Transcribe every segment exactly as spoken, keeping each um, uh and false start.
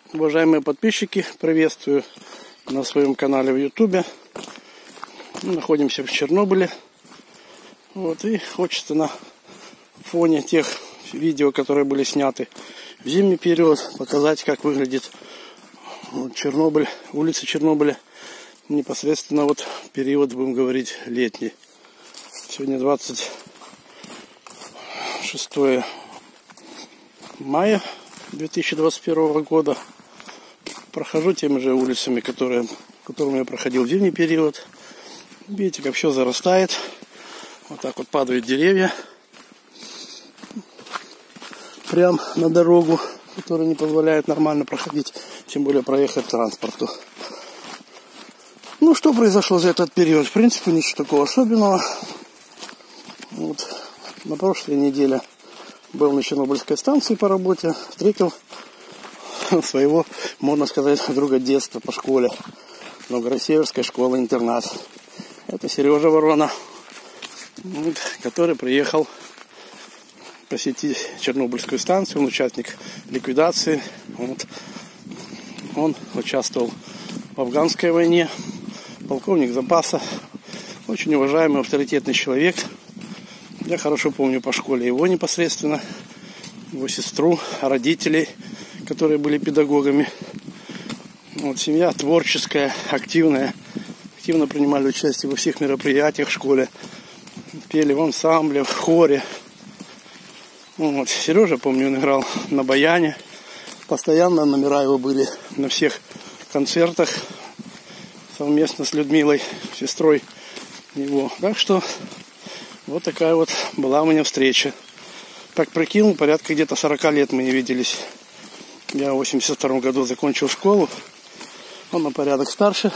Уважаемые подписчики, приветствую на своем канале в ютубе. Мы находимся в Чернобыле. Вот, и хочется на фоне тех видео, которые были сняты в зимний период, показать, как выглядит вот Чернобыль, улица Чернобыля непосредственно вот в период, будем говорить, летний. Сегодня двадцать шестое мая две тысячи двадцать первого года. Прохожу теми же улицами, которые, которыми я проходил в зимний период. Видите, как все зарастает. Вот так вот падают деревья. Прям на дорогу, которая не позволяет нормально проходить, тем более проехать транспорту. Ну, что произошло за этот период? В принципе, ничего такого особенного. Вот. На прошлой неделе был на Чернобыльской станции по работе. Встретил своего, можно сказать, друга детства по школе. Новгород-Северская школа-интернат. Это Сережа Ворона, вот, который приехал посетить Чернобыльскую станцию. Он участник ликвидации. Вот. Он участвовал в афганской войне. Полковник запаса. Очень уважаемый, авторитетный человек. Я хорошо помню по школе его непосредственно, его сестру, родителей, которые были педагогами. Вот, семья творческая, активная. Активно принимали участие во всех мероприятиях в школе. Пели в ансамбле, в хоре. Вот. Сережа, помню, он играл на баяне. Постоянно номера его были на всех концертах. Совместно с Людмилой, сестрой его. Так что вот такая вот была у меня встреча. Так прикинул, порядка где-то сорока лет мы не виделись. Я в восемьдесят втором году закончил школу. Он на порядок старше.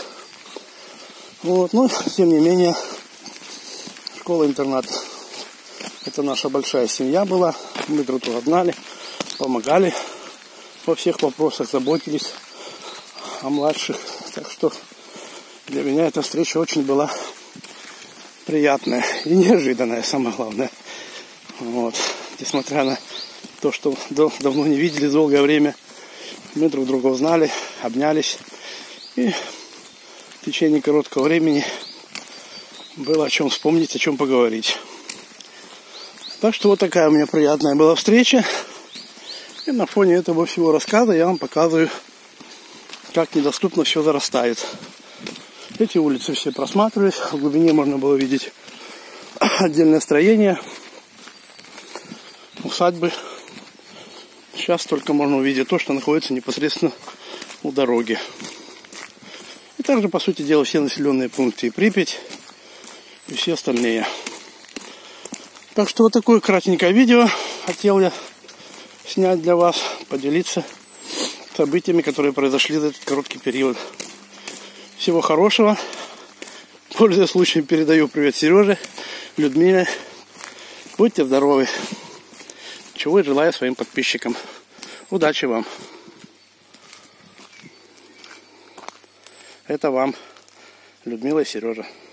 Вот, но тем не менее, школа-интернат. Это наша большая семья была. Мы друг друга знали, помогали во всех вопросах, заботились о младших. Так что для меня эта встреча очень была приятная и неожиданная, самое главное. Вот. Несмотря на то, что давно не виделись долгое время, мы друг друга узнали, обнялись. И в течение короткого времени было о чем вспомнить, о чем поговорить. Так что вот такая у меня приятная была встреча. И на фоне этого всего рассказа я вам показываю, как недоступно все зарастает. Эти улицы все просматривались. В глубине можно было видеть отдельное строение, усадьбы. Сейчас только можно увидеть то, что находится непосредственно у дороги. И также, по сути дела, все населенные пункты и Припять, и все остальные. Так что вот такое кратенькое видео хотел я снять для вас, поделиться событиями, которые произошли за этот короткий период. Всего хорошего. Пользуясь случаем, передаю привет Сереже, Людмиле. Будьте здоровы. Чего я желаю своим подписчикам. Удачи вам. Это вам, Людмила и Сережа.